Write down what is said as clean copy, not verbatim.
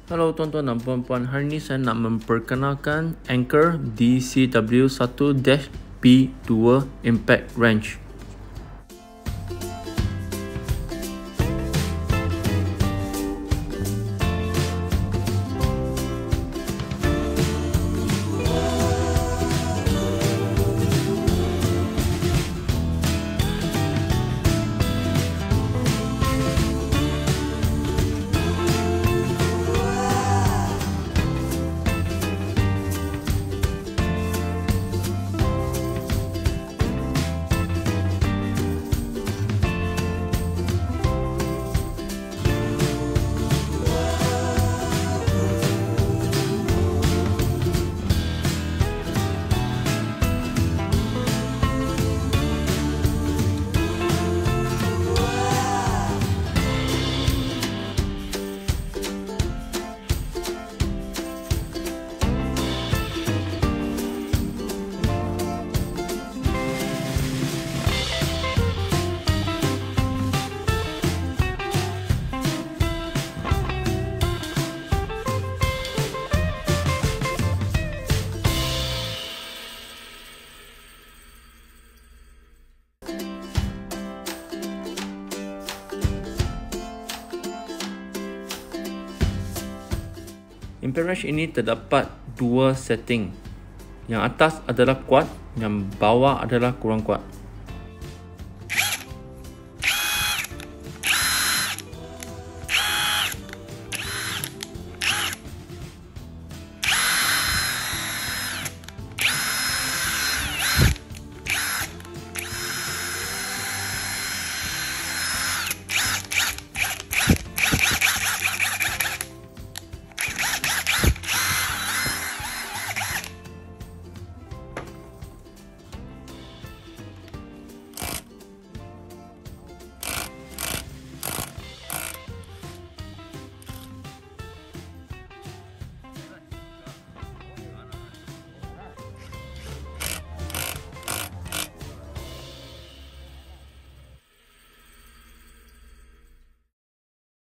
Halo tuan-tuan dan puan-puan, hari ini saya nak memperkenalkan Anker DCW1-P2 Impact Wrench. Impact wrench ini terdapat dua setting. Yang atas adalah kuat, yang bawah adalah kurang kuat.